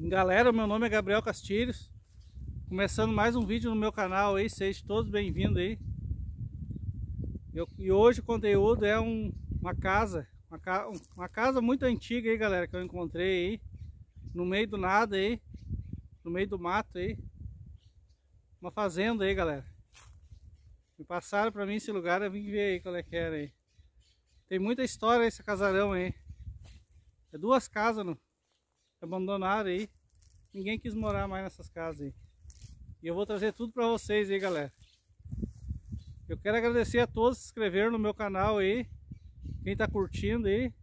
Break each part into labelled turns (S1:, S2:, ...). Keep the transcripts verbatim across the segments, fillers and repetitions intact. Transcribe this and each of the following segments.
S1: Galera, meu nome é Gabriel Castilhos, começando mais um vídeo no meu canal aí, sejam todos bem-vindos aí. Eu, e hoje o conteúdo é um, uma casa, uma, ca, uma casa muito antiga aí, galera, que eu encontrei aí, no meio do nada aí, no meio do mato aí, uma fazenda aí, galera. Me passaram pra mim esse lugar, eu vim ver aí qual é que era aí. Tem muita história esse casarão aí, é duas casas no, abandonaram aí. Ninguém quis morar mais nessas casas aí. E eu vou trazer tudo pra vocês aí, galera. Eu quero agradecer a todos que se inscreveram no meu canal aí. Quem tá curtindo aí.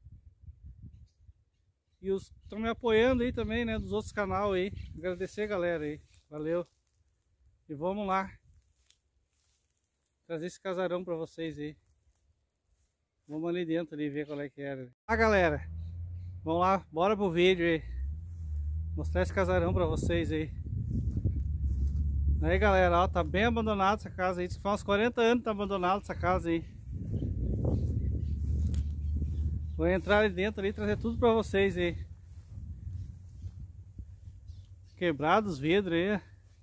S1: E os que estão me apoiando aí também, né? Dos outros canais aí. Agradecer a galera aí. Valeu. E vamos lá. Trazer esse casarão pra vocês aí. Vamos ali dentro ali ver qual é que era. Ah, galera. Vamos lá. Bora pro vídeo aí. Mostrar esse casarão pra vocês aí. Aí, galera, ó, tá bem abandonado essa casa aí. Diz que faz uns quarenta anos que tá abandonado essa casa aí. Vou entrar ali dentro ali e trazer tudo pra vocês aí. Quebrados os vidros aí.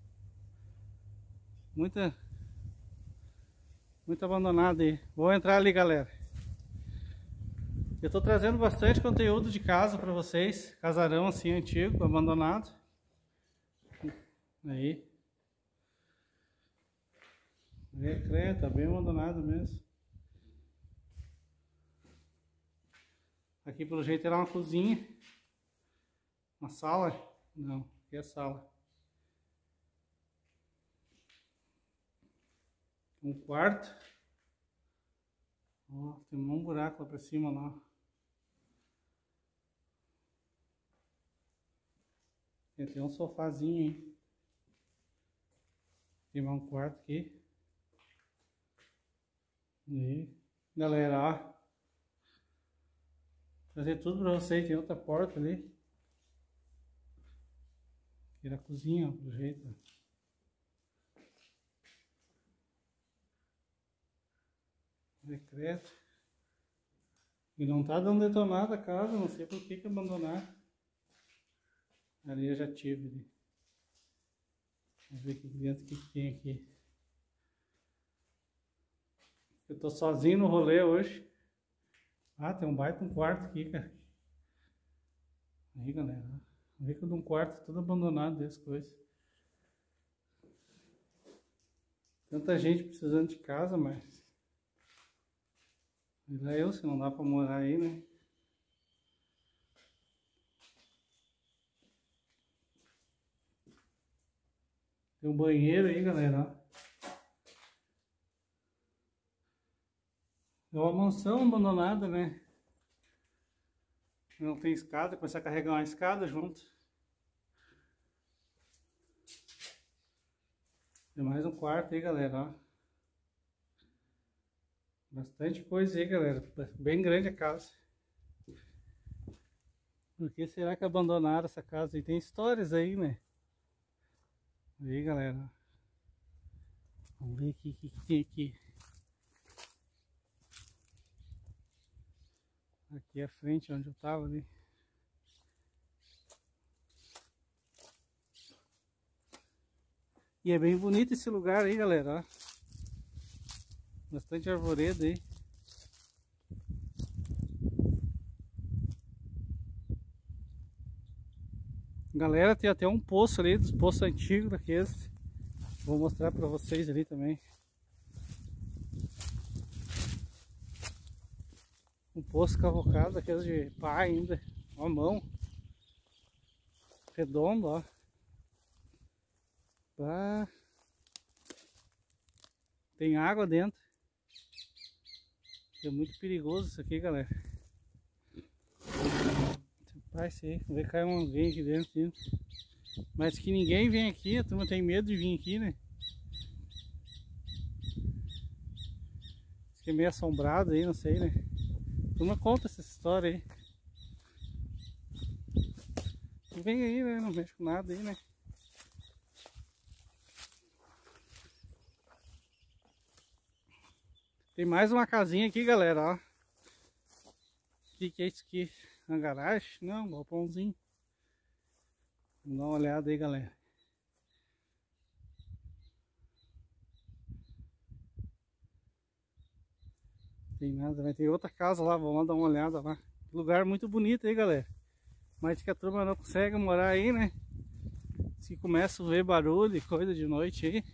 S1: Muita Muito abandonado aí. Vou entrar ali, galera. Eu tô trazendo bastante conteúdo de casa pra vocês. Casarão assim antigo, abandonado. Aí. É, creio, tá bem abandonado mesmo. Aqui pelo jeito era uma cozinha. Uma sala? Não, aqui é a sala. Um quarto. Ó, tem um buraco lá pra cima lá. Tem até um sofazinho aí. Tem mais um quarto aqui. E aí, galera, ó. Trazer tudo pra vocês. Tem outra porta ali. Aqui era a cozinha, ó, do jeito. Decreto. E não tá dando detonada a casa, não sei por que que abandonar. Ali eu já tive. Ali. Vamos ver aqui dentro o que, que tem aqui. Eu tô sozinho no rolê hoje. Ah, tem um baita um quarto aqui, cara. Aí, galera. Vê que eu dou um quarto todo abandonado dessas coisas. Tanta gente precisando de casa, mas... Mas é eu, se não dá pra morar aí, né? Tem um banheiro aí, galera. É uma mansão abandonada, né? Não tem escada, começar a carregar uma escada junto. Tem mais um quarto aí, galera, ó. Bastante coisa aí, galera. Bem grande a casa. Por que será que abandonaram essa casa? E tem histórias aí, né? Aí, galera. Vamos ver aqui o que, que tem aqui. Aqui à frente, onde eu tava ali. E é bem bonito esse lugar aí, galera, ó. Bastante arvoredo aí. Galera, tem até um poço ali, dos poços antigos daqueles. Vou mostrar pra vocês ali também. Um poço cavocado, daqueles de pá ainda. Ó, mão. Redondo, ó. Pá. Tem água dentro. É muito perigoso isso aqui, galera. Rapaz, sei, vai cair um alguém aqui dentro, dentro. Mas que ninguém vem aqui, a turma tem medo de vir aqui, né? Diz que é meio assombrado aí, não sei, né? A turma conta essa história aí. Não vem aí, né? Não mexe com nada aí, né? Tem mais uma casinha aqui, galera, ó. O que, que é isso aqui? Uma garagem? Não, um galpãozinho. Vamos dar uma olhada aí, galera. Tem nada, vai ter outra casa lá, vamos lá dar uma olhada lá. Lugar muito bonito aí, galera. Mas que a turma não consegue morar aí, né? Se começa a ver barulho e coisa de noite aí.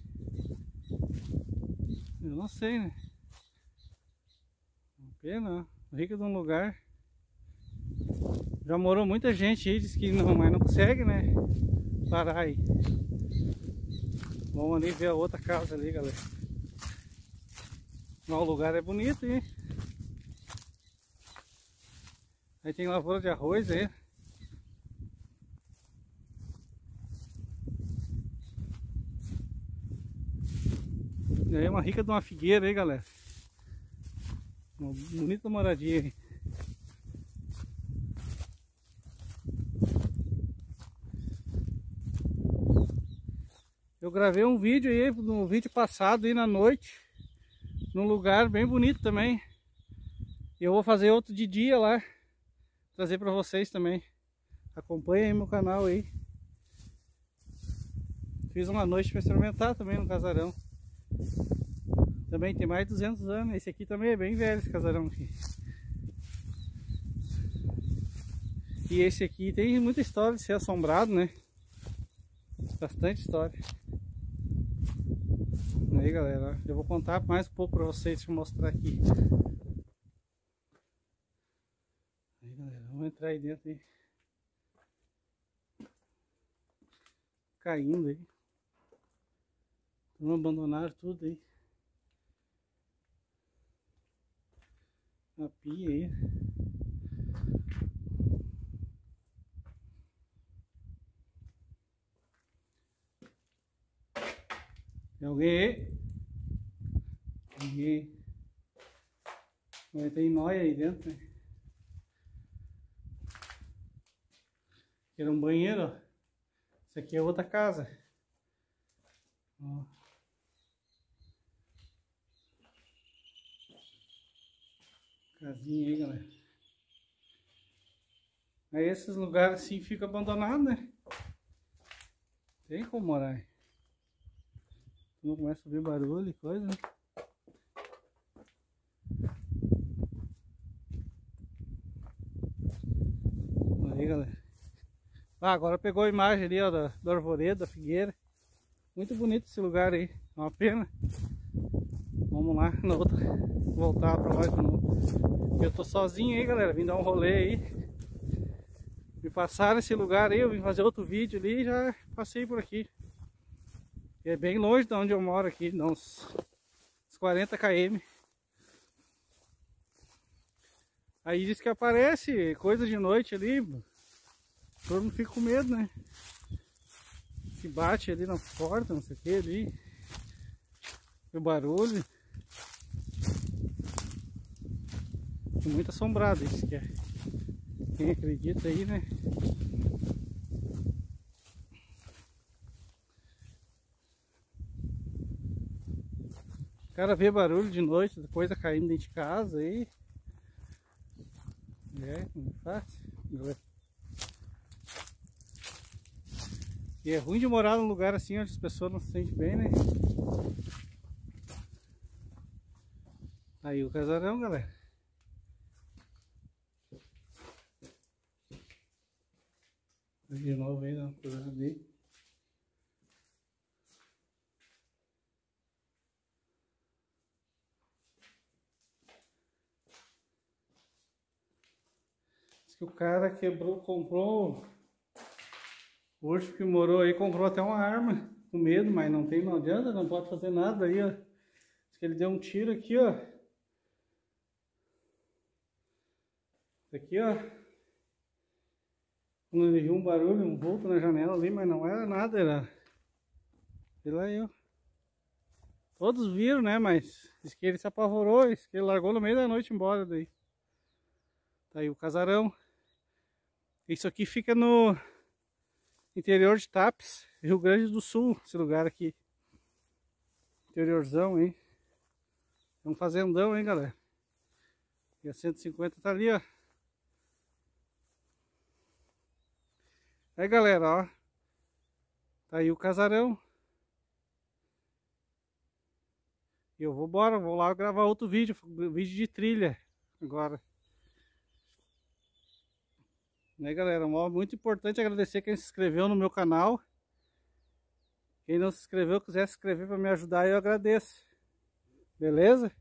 S1: Eu não sei, né? Pena, ó. Rico de um lugar. Já morou muita gente aí, diz que não, mas não consegue, né? Parar aí. Vamos ali ver a outra casa ali, galera. O lugar é bonito, hein? Aí tem lavoura de arroz aí. E aí uma rica de uma figueira aí, galera. Uma bonita moradia aí. Eu gravei um vídeo aí, no vídeo passado aí na noite, num lugar bem bonito também. E eu vou fazer outro de dia lá, trazer para vocês também. Acompanhem aí meu canal aí. Fiz uma noite para experimentar também no casarão. Também tem mais de duzentos anos. Esse aqui também é bem velho, esse casarão aqui. E esse aqui tem muita história de ser assombrado, né? Bastante história. Aí, galera, eu vou contar mais um pouco para vocês, deixa eu mostrar aqui. Aí, galera, vamos entrar aí dentro aí. Caindo aí. Vamos abandonar tudo aí. A pia aí. Tem alguém aí? Ninguém. Mas tem nóia aí dentro, né? Aqui era um banheiro, ó. Isso aqui é outra casa. Ó. Casinha aí, galera. Aí esses lugares assim ficam abandonados, né? Tem como morar aí. Então começa a ver barulho e coisa, né? Aí, galera. Ah, agora pegou a imagem ali, ó, da, do arvoredo, da figueira. Muito bonito esse lugar aí. É uma pena. Vamos lá na outra. Voltar pra lá de novo. Eu tô sozinho aí, galera. Vim dar um rolê aí. Me passaram esse lugar aí. Eu vim fazer outro vídeo ali e já passei por aqui. E é bem longe de onde eu moro aqui. Dá uns, uns quarenta quilômetros. Aí diz que aparece coisa de noite ali. Todo mundo fica com medo, né? Se bate ali na porta, não sei o que ali. O barulho. Muito assombrado isso que é. Quem acredita aí, né? O cara vê barulho de noite, depois tá caindo dentro de casa aí. É, não é fácil. E é ruim de morar num lugar assim onde as pessoas não se sentem bem, né? Aí o casarão, galera. De novo aí, dá uma coisa ali. Diz que o cara quebrou, comprou. O urso que morou aí comprou até uma arma, com medo, mas não tem, não adianta, não pode fazer nada aí, ó. Diz que ele deu um tiro aqui, ó. Aqui, ó. Quando ele viu um barulho, um vulto na janela ali, mas não era nada, era... Sei lá eu. Todos viram, né, mas diz que ele se apavorou, diz que ele largou no meio da noite embora daí. Tá aí o casarão. Isso aqui fica no interior de Tapes, Rio Grande do Sul, esse lugar aqui. Interiorzão, hein? É um fazendão, hein, galera? E a cento e cinquenta tá ali, ó. Aí, galera, ó. Tá aí o casarão. E eu vou embora, vou lá gravar outro vídeo, vídeo de trilha agora. Né, galera? Muito importante agradecer quem se inscreveu no meu canal. Quem não se inscreveu, quiser se inscrever para me ajudar, eu agradeço. Beleza?